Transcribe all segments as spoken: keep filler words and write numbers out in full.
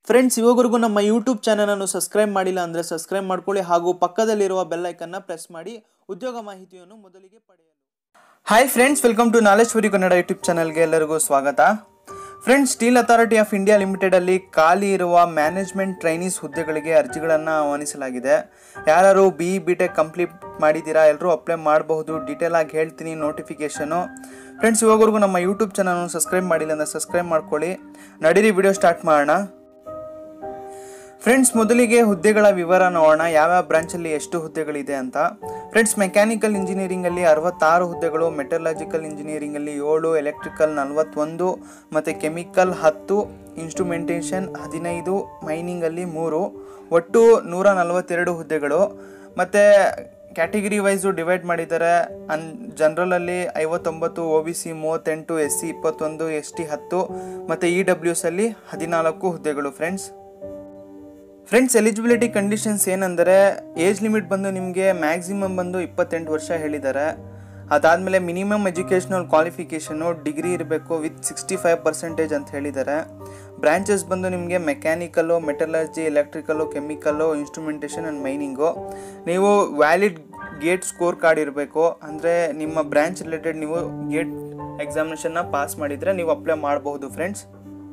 Friends, ಇವಾಗವರೆಗೂ ನಮ್ಮ YouTube ಚಾನಲನ್ನು subscribe ಮಾಡಿಲ್ಲ ಅಂದರೆ ಸಬ್ಸ್ಕ್ರೈಬ್ ಮಾಡ್ಕೊಳ್ಳಿ ಹಾಗೂ ಪಕ್ಕದಲ್ಲಿರುವ ಬೆಲ್ ಐಕನ್ನ ಪ್ರೆಸ್ ಮಾಡಿ ಉದ್ಯೋಗ ಮಾಹಿತಿಯನ್ನು ಮೊದಲಿಗೆ ಪಡೆಯಲು. Hi friends, welcome to Naleshwari Kannada YouTube ಚಾನಲ್ಗೆ ಎಲ್ಲರಿಗೂ ಸ್ವಾಗತ. Friends, steel authority of India ಲಿಮಿಟೆಡಲ್ಲಿ ಖಾಲಿ ಇರುವ ಮ್ಯಾನೇಜ್ಮೆಂಟ್ ಟ್ರೈನೀಸ್ ಹುದ್ದೆಗಳಿಗೆ ಅರ್ಜಿಗಳನ್ನು ಆಹ್ವಾನಿಸಲಾಗಿದೆ. ಯಾರು ಬಿ ಬಿ ಟೆಕ್ ಕಂಪ್ಲೀಟ್ ಮಾಡಿದ್ದೀರಾ ಎಲ್ಲರೂ ಅಪ್ಲೈ ಮಾಡಬಹುದು. ಡೀಟೇಲ್ ಆಗಿ ಹೇಳ್ತೀನಿ ನೋಟಿಫಿಕೇಶನು. ಫ್ರೆಂಡ್ಸ್, ಇವಾಗವರೆಗೂ ನಮ್ಮ ಯೂಟ್ಯೂಬ್ ಚಾನಲ್ನ ಸಬ್ಸ್ಕ್ರೈಬ್ ಮಾಡಿಲ್ಲ ಅಂದರೆ ಸಬ್ಸ್ಕ್ರೈಬ್ ಮಾಡ್ಕೊಳ್ಳಿ. ನಡೀರಿ ವಿಡಿಯೋ ಸ್ಟಾರ್ಟ್ ಮಾಡೋಣ. ಫ್ರೆಂಡ್ಸ್, ಮೊದಲಿಗೆ ಹುದ್ದೆಗಳ ವಿವರ ನೋಡೋಣ, ಯಾವ್ಯಾವ ಬ್ರಾಂಚಲ್ಲಿ ಎಷ್ಟು ಹುದ್ದೆಗಳಿದೆ ಅಂತ. ಫ್ರೆಂಡ್ಸ್, ಮೆಕ್ಯಾನಿಕಲ್ ಇಂಜಿನಿಯರಿಂಗಲ್ಲಿ ಅರವತ್ತಾರು ಹುದ್ದೆಗಳು, ಮೆಟಲರ್ಜಿಕಲ್ ಇಂಜಿನಿಯರಿಂಗಲ್ಲಿ ಏಳು, ಎಲೆಕ್ಟ್ರಿಕಲ್ ನಲವತ್ತೊಂದು ಮತ್ತು ಕೆಮಿಕಲ್ ಹತ್ತು, ಇನ್ಸ್ಟ್ರುಮೆಂಟೇಷನ್ ಹದಿನೈದು, ಮೈನಿಂಗಲ್ಲಿ ಮೂರು, ಒಟ್ಟು ನೂರ ನಲವತ್ತೆರಡು ಹುದ್ದೆಗಳು. ಮತ್ತು ಕ್ಯಾಟಗಿರಿ ವೈಸು ಡಿವೈಡ್ ಮಾಡಿದ್ದಾರೆ. ಅನ್ ಜನರಲಲ್ಲಿ ಐವತ್ತೊಂಬತ್ತು, ಒ ಬಿ ಸಿ ಮೂವತ್ತೆಂಟು, ಎಸ್ ಸಿ ಇಪ್ಪತ್ತೊಂದು, ಎಸ್ ಟಿ ಹತ್ತು ಮತ್ತು ಇ ಡಬ್ಲ್ಯೂ ಎಸ್ ಅಲ್ಲಿ ಹದಿನಾಲ್ಕು ಹುದ್ದೆಗಳು. ಫ್ರೆಂಡ್ಸ್ ಫ್ರೆಂಡ್ಸ್ ಎಲಿಜಿಬಿಲಿಟಿ ಕಂಡೀಷನ್ಸ್ ಏನಂದರೆ, ಏಜ್ ಲಿಮಿಟ್ ಬಂದು ನಿಮಗೆ ಮ್ಯಾಕ್ಸಿಮಮ್ ಬಂದು ಇಪ್ಪತ್ತೆಂಟು ವರ್ಷ ಹೇಳಿದ್ದಾರೆ. ಅದಾದಮೇಲೆ ಮಿನಿಮಮ್ ಎಜುಕೇಷನಲ್ ಕ್ವಾಲಿಫಿಕೇಷನು ಡಿಗ್ರಿ ಇರಬೇಕು ವಿತ್ ಸಿಕ್ಸ್ಟಿ ಫೈವ್ ಪರ್ಸೆಂಟೇಜ್ ಅಂತ ಹೇಳಿದ್ದಾರೆ. ಬ್ರಾಂಚಸ್ ಬಂದು ನಿಮಗೆ mechanical, metallurgy, electrical, chemical, instrumentation and mining. ನೀವು ವ್ಯಾಲಿಡ್ ಗೇಟ್ ಸ್ಕೋರ್ ಕಾರ್ಡ್ ಇರಬೇಕು, ಅಂದರೆ ನಿಮ್ಮ ಬ್ರಾಂಚ್ ರಿಲೇಟೆಡ್ ನೀವು ಗೇಟ್ ಎಕ್ಸಾಮಿನೇಷನ್ನ ಪಾಸ್ ಮಾಡಿದರೆ ನೀವು ಅಪ್ಲೈ ಮಾಡಬಹುದು. ಫ್ರೆಂಡ್ಸ್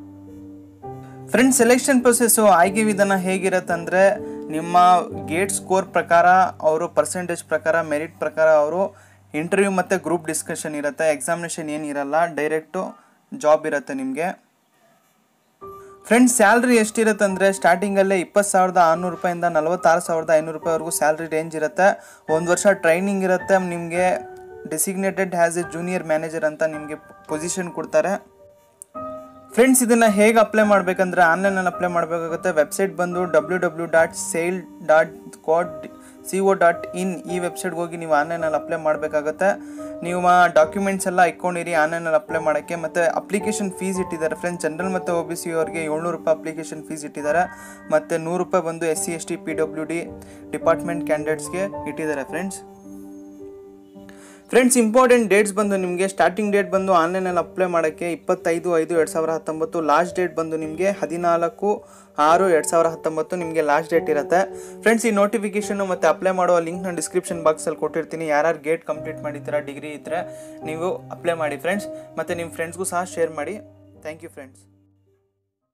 ಫ್ರೆಂಡ್ಸ್ ಸೆಲೆಕ್ಷನ್ ಪ್ರೊಸೆಸ್ಸು, ಆಯ್ಕೆ ವಿಧಾನ ಹೇಗಿರುತ್ತೆ ಅಂದರೆ, ನಿಮ್ಮ ಗೇಟ್ ಸ್ಕೋರ್ ಪ್ರಕಾರ ಅವರು ಪರ್ಸೆಂಟೇಜ್ ಪ್ರಕಾರ ಮೆರಿಟ್ ಪ್ರಕಾರ ಅವರು ಇಂಟರ್ವ್ಯೂ ಮತ್ತು ಗ್ರೂಪ್ ಡಿಸ್ಕಷನ್ ಇರುತ್ತೆ. ಎಕ್ಸಾಮಿನೇಷನ್ ಏನಿರಲ್ಲ, ಡೈರೆಕ್ಟು ಜಾಬ್ ಇರುತ್ತೆ ನಿಮಗೆ. ಫ್ರೆಂಡ್ಸ್, ಸ್ಯಾಲ್ರಿ ಎಷ್ಟಿರುತ್ತೆ ಅಂದರೆ, ಸ್ಟಾರ್ಟಿಂಗಲ್ಲೇ ಇಪ್ಪತ್ತು ಸಾವಿರದ ಆರುನೂರು ರೂಪಾಯಿಂದ ನಲವತ್ತಾರು ಸಾವಿರದ ಐನೂರು ರೂಪಾಯಿವರೆಗೂ ಸ್ಯಾಲ್ರಿ ರೇಂಜ್ ಇರುತ್ತೆ. ಒಂದು ವರ್ಷ ಟ್ರೈನಿಂಗ್ ಇರುತ್ತೆ. ನಿಮಗೆ designated as a junior manager ಅಂತ ನಿಮಗೆ ಪೊಸಿಷನ್ ಕೊಡ್ತಾರೆ. ಫ್ರೆಂಡ್ಸ್, ಇದನ್ನು ಹೇಗೆ ಅಪ್ಲೈ ಮಾಡಬೇಕಂದ್ರೆ, ಆನ್ಲೈನಲ್ಲಿ ಅಪ್ಲೈ ಮಾಡಬೇಕಾಗುತ್ತೆ. ವೆಬ್ಸೈಟ್ ಬಂದು W W dot SAIL dot ಕೋಡ್ ಸಿ ಒ ಡಾಟ್ ಇನ್ ಈ ವೆಬ್ಸೈಟ್ಗೆ ಹೋಗಿ ನೀವು ಆನ್ಲೈನಲ್ಲಿ ಅಪ್ಲೈ ಮಾಡಬೇಕಾಗುತ್ತೆ. ನೀವು ಡಾಕ್ಯುಮೆಂಟ್ಸ್ ಎಲ್ಲ ಇಟ್ಕೊಂಡಿರಿ ಆನ್ಲೈನಲ್ಲಿ ಅಪ್ಲೈ ಮಾಡೋಕ್ಕೆ. ಮತ್ತು ಅಪ್ಲಿಕೇಶನ್ ಫೀಸ್ ಇಟ್ಟಿದ್ದಾರೆ. ಫ್ರೆಂಡ್ಸ್, ಜನರಲ್ ಮತ್ತು ಒ ಬಿ ಸಿ ಅವ್ರಿಗೆ ಏಳ್ನೂರು ರೂಪಾಯಿ ಅಪ್ಲಿಕೇಶನ್ ಫೀಸ್ ಇಟ್ಟಿದ್ದಾರೆ. ಮತ್ತು ನೂರು ರೂಪಾಯಿ ಬಂದು S C S T P W D department ಕ್ಯಾಂಡಿಡೇಟ್ಸ್ಗೆ ಇಟ್ಟಿದ್ದಾರೆ. ಫ್ರೆಂಡ್ಸ್ ಫ್ರೆಂಡ್ಸ್ ಇಂಪಾರ್ಟೆಂಟ್ ಡೇಟ್ಸ್ ಬಂದು ನಿಮಗೆ, ಸ್ಟಾರ್ಟಿಂಗ್ ಡೇಟ್ ಬಂದು ಆನ್ಲೈನಲ್ಲಿ ಅಪ್ಲೈ ಮಾಡೋಕ್ಕೆ ಇಪ್ಪತ್ತೈದು ಐದು ಎರಡು ಸಾವಿರ ಹತ್ತೊಂಬತ್ತು. ಲಾಸ್ಟ್ ಡೇಟ್ ಬಂದು ನಿಮಗೆ ಹದಿನಾಲ್ಕು ಆರು ಎರಡು ಸಾವಿರ ಹತ್ತೊಂಬತ್ತು ನಿಮಗೆ ಲಾಸ್ಟ್ ಡೇಟ್ ಇರುತ್ತೆ. ಫ್ರೆಂಡ್ಸ್, ಈ ನೋಟಿಫಿಕೇಷನು ಮತ್ತು ಅಪ್ಲೈ ಮಾಡುವ ಲಿಂಕ್ನ ಡಿಸ್ಕ್ರಿಪ್ಷನ್ ಬಾಕ್ಸಲ್ಲಿ ಕೊಟ್ಟಿರ್ತೀನಿ. ಯಾರ್ಯಾರು ಗೇಟ್ ಕಂಪ್ಲೀಟ್ ಮಾಡಿದ್ದೀರಾ, ಡಿಗ್ರಿ ಇದ್ದರೆ ನೀವು ಅಪ್ಲೈ ಮಾಡಿ ಫ್ರೆಂಡ್ಸ್. ಮತ್ತು ನಿಮ್ಮ ಫ್ರೆಂಡ್ಸ್ಗೂ ಸಹ ಶೇರ್ ಮಾಡಿ. Thank you friends.